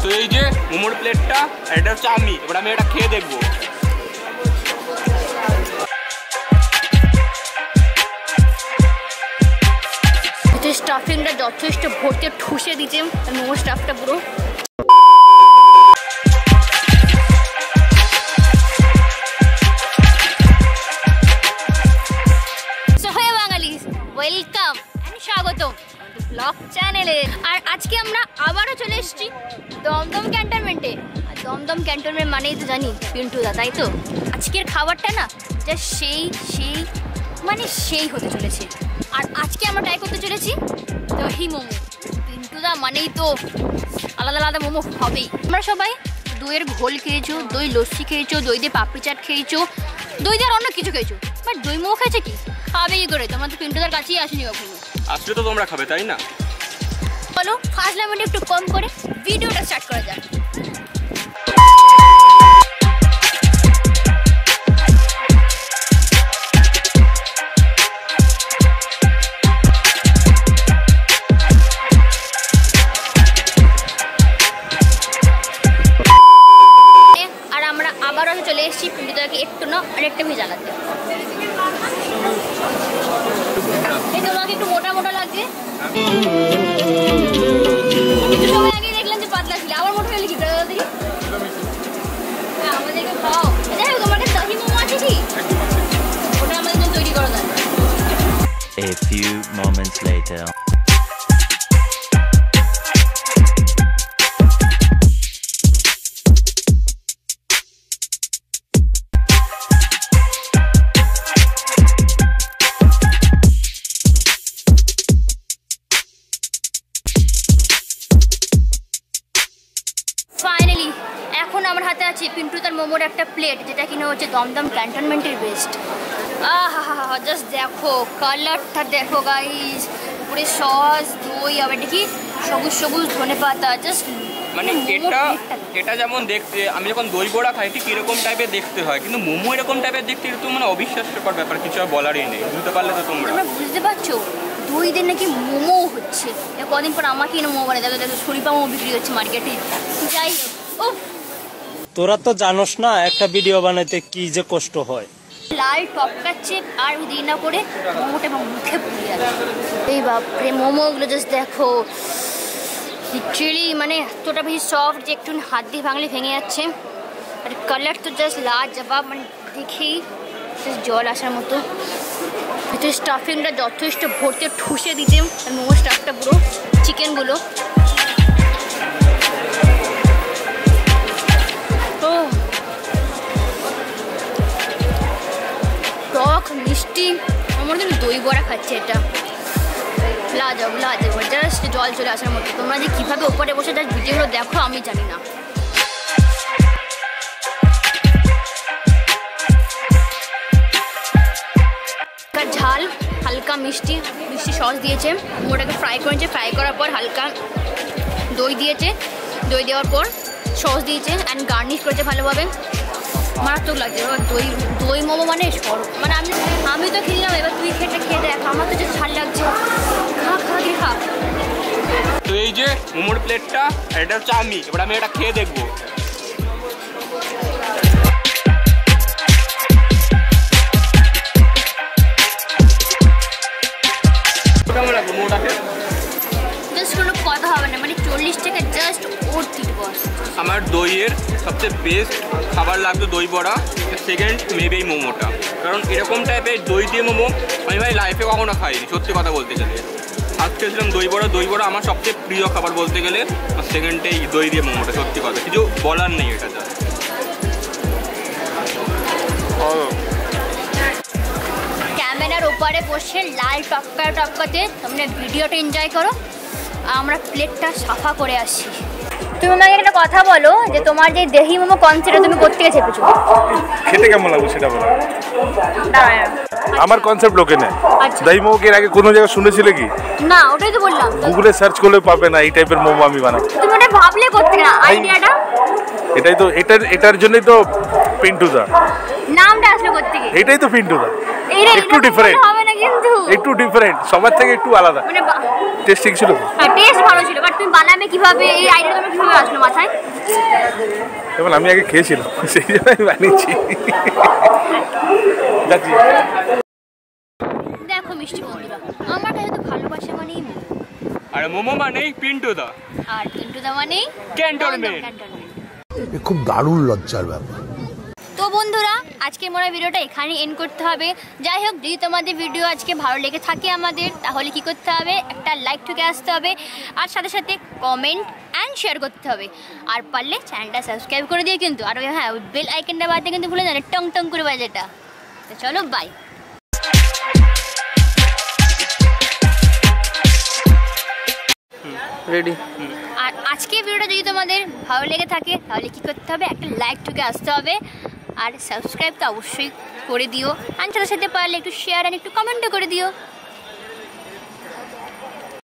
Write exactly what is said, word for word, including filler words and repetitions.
তো এই যে মোমোর প্লেটটা, এটা হচ্ছে আমি, এবার আমি এটা খেয়ে দেখবো। স্টাফিংটা যথেষ্ট ভর্তি ঠুসে দিচ্ছে মোমো স্টাফটা পুরো। সো হে বাঙালি, ওয়েলকাম এন্ড স্বাগতম ব্লগ চ্যানেলে। আর আজকে আমরা আবারও চলে এসেছি দমদম ক্যান্টনমেন্টে। আর দমদম ক্যান্টনমেন্ট মানেই তো জানি পিন্টু দা, তাই তো? আজকের খাবারটা না যা সেই সেই মানে সেই হতে চলেছে। আর আজকে আমরা ট্রাই করতে চলেছি দহি মোমো। পিন্টু দা মানেই তো আলাদা আলাদা মোমো হবেই। আমরা সবাই দইয়ের ঘোল খেয়েছো, দই লস্যি খেয়েছো, দই দিয়ে পাপড়ি চাট খেয়েছো, দই দিয়ে আর অন্য কিছু খেয়েছো, বাট দই মোমো খেয়েছে কি? খাবে কি করে? তোমরা তো পিন্টু দার কাছেই আসেনি কখনো। আসলে তো তোমরা খাবে, তাই না? চলো ফার্স্ট লেমনটা একটু কম করে ভিডিওটা স্টার্ট করা যাক। চলে এসেছি পিন্টুদাকে একটু না আরেকটা ভি জানাতে। এই তোমাকে একটু মোটা মোটা লাগছে, একটু সময় আগে দেখলাম যে পাতলা ছিল, আবার মোটা হলে কি করে দেখি? হ্যাঁ, আমাদেরকে খাও। যাই হোক, তোমার কাছে দহি মোমো আছে কি? ওটা আমাদের জন্য তৈরি করা যায়। A few moments later. Finally এখন আমার হাতে আছে পিন্টু তার মোমোর একটা প্লেট, যেটা কিনা হচ্ছে দমদম ক্যান্টনমেন্টের বেস্ট। আহা হা হা, জাস্ট দেখো কালারটা, দেখো গাইস, পুরো সস, দই, আবার দেখি সবুজ সবুজ ধনে পাতা, জাস্ট মানে এটা এটা যেমন দেখতে, আমি যখন দই বড়া খাই ঠিক এরকম টাইপের দেখতে হয়, কিন্তু মোমো এরকম টাইপের দেখতে একটু মানে অবিশ্বাস্যকর ব্যাপার, কিছু আর বলারই নেই। বুঝতে পারলে তো তোমরা? তোমরা বুঝতে পারছো দই দিয়ে নাকি মোমো হচ্ছে। কদিন পর আমাকে এনে মোমো বানিয়ে দেখো, দেখো শরীফা মোমো বিক্রি হচ্ছে মার্কেটে। যাই হোক, তোরা তো জানোস না একটা ভিডিও বানাইতে কি যে কষ্ট হয়। লাল টপকাচ্ছে আর দিই না করে মোমোটা আমার মুখে পুড়ে যাচ্ছে। এই বাপরে, মোমোগুলো জাস্ট দেখো, লিটারেলি মানে এতটা বেশি সফট যে একটু হাত দিয়ে ভাঙলে ভেঙে যাচ্ছে। আর কালার তো জাস্ট লাজবাব, মানে দেখেই জাস্ট জল আসার মতো। ভিতরে স্টাফিংটা যথেষ্ট ভর্তি ঠুসে দিচ্ছে আর মোমো স্টাফটা পুরো চিকেনগুলো। টক মিষ্টি, আমার জন্য দই বড়া খাচ্ছে এটা। লাজব লাজব, জাস্ট জল চলে আসার মতো। তোমরা যে কীভাবে ওপরে বসে জাস্ট ভিডিওগুলো দেখো আমি জানি না। ঝাল, হালকা মিষ্টি, মিষ্টি সস দিয়েছে, ওটাকে ফ্রাই করেছে, ফ্রাই করার পর হালকা দই দিয়েছে, দই দেওয়ার পর সস দিয়েছে অ্যান্ড গার্নিশ করেছে ভালোভাবে। মারাত্মক লাগছে। এবার দই দই মোমো মানে সরব, মানে আমি আমি তো খেলাম, এবার তুই খেতে খেয়ে দেখ, আমার তো যে ঝাল লাগছে। খা খা দিয়ে খা। তো এই যে মোমোর প্লেটটা, এটা হচ্ছে আমি, এবার আমি এটা খেয়ে দেখবো। কেমন লাগবে মোমোটাকে? জাস্ট কোনো কথা হবে না, মানে চল্লিশ টাকা জাস্ট ওর্থ বস। আমার দইয়ের সবচেয়ে বেস্ট খাবার লাগতো দই বড়া, সেকেন্ড মেবি এই মোমোটা। কারণ এরকম টাইপের দই দিয়ে মোমো আমি ভাই লাইফে কখনো খাইনি, সত্যি কথা বলতে গেলে। আজকে খেয়েছিলাম দই বড়া, দই বড়া আমার সবচেয়ে প্রিয় খাবার বলতে গেলে। আর সেকেন্ডে এই দই দিয়ে মোমোটা, সত্যি কথা কিছু বলার নেই এটা। যা ক্যামেরার ওপারে বসে লাল টপকা টপকাতে তোমরা ভিডিওটা এনজয় করো, আমরা প্লেটটা সাফা করে আসি। তুমি আমাকে একটা কথা বলো যে তোমার যে দহি মোমো কনসেপ্টটা তুমি কোত্থেকে চেপেছো? খেতে কেমন লাগবে সেটা বলো। আমার কনসেপ্ট লোকে নেই। দহি মোমো এর আগে কোনো জায়গায় শুনেছিলে কি? না, ওটাই তো বললাম। গুগলে সার্চ করলে পাবে না এই টাইপের মোমো আমি বানাবো। তুমি ওটা ভাবলে কোত্থেকে না আইডিয়াটা? এটাই তো, এটার এটার জন্যই তো পিন্টু দা। নামটা আসলে কোত্থেকে? এটাই তো পিন্টু দা। এটা একটু ডিফারেন্ট। হবে নাকি কিন্তু একটু ডিফারেন্ট, সবার থেকে একটু আলাদা। মানে টেস্ট ঠিক ছিল তো? হ্যাঁ টেস্ট ভালো ছিল, বাট তুমি বানাবে কিভাবে, এই আইডিয়া তোমার কিভাবে আসলো মাথায়? এবং আমি আগে খেয়েছিলাম, সেই জন্য আমি বানিয়েছি। যাচ্ছি। দেখো মিষ্টি বন্ধুরা, আমার কাছে তো ভালোবাসা মানেই মোমো, আর মোমো মানেই পিন্টু দা, আর পিন্টু দা মানেই ক্যান্টনমেন্ট। খুব দারুণ লজ্জার ব্যাপার। তো বন্ধুরা, আজকে মোরা ভিডিওটা এখানে এন্ড করতে হবে। যাই হোক, যদি তোমাদের ভিডিও আজকে ভালো লেগে থাকে আমাদের, তাহলে কি করতে হবে, একটা লাইক ঠুকে আসতে হবে, আর সাথে সাথে কমেন্ট অ্যান্ড শেয়ার করতে হবে, আর পারলে চ্যানেলটা সাবস্ক্রাইব করে দিয়ে কিন্তু, আর হ্যাঁ বেল আইকনটা বাজতে কিন্তু ভুলে যাবে, টং টং করে বাজেটা। তো চলো বাই। রেডি। আর আজকে ভিডিওটা যদি তোমাদের ভালো লেগে থাকে, তাহলে কি করতে হবে, একটা লাইক ঠুকে আসতে হবে, আর সাবস্ক্রাইব তো অবশ্যই করে দিও, আর সাথে সাথে পারলে একটু শেয়ার আর একটু কমেন্টও করে দিও।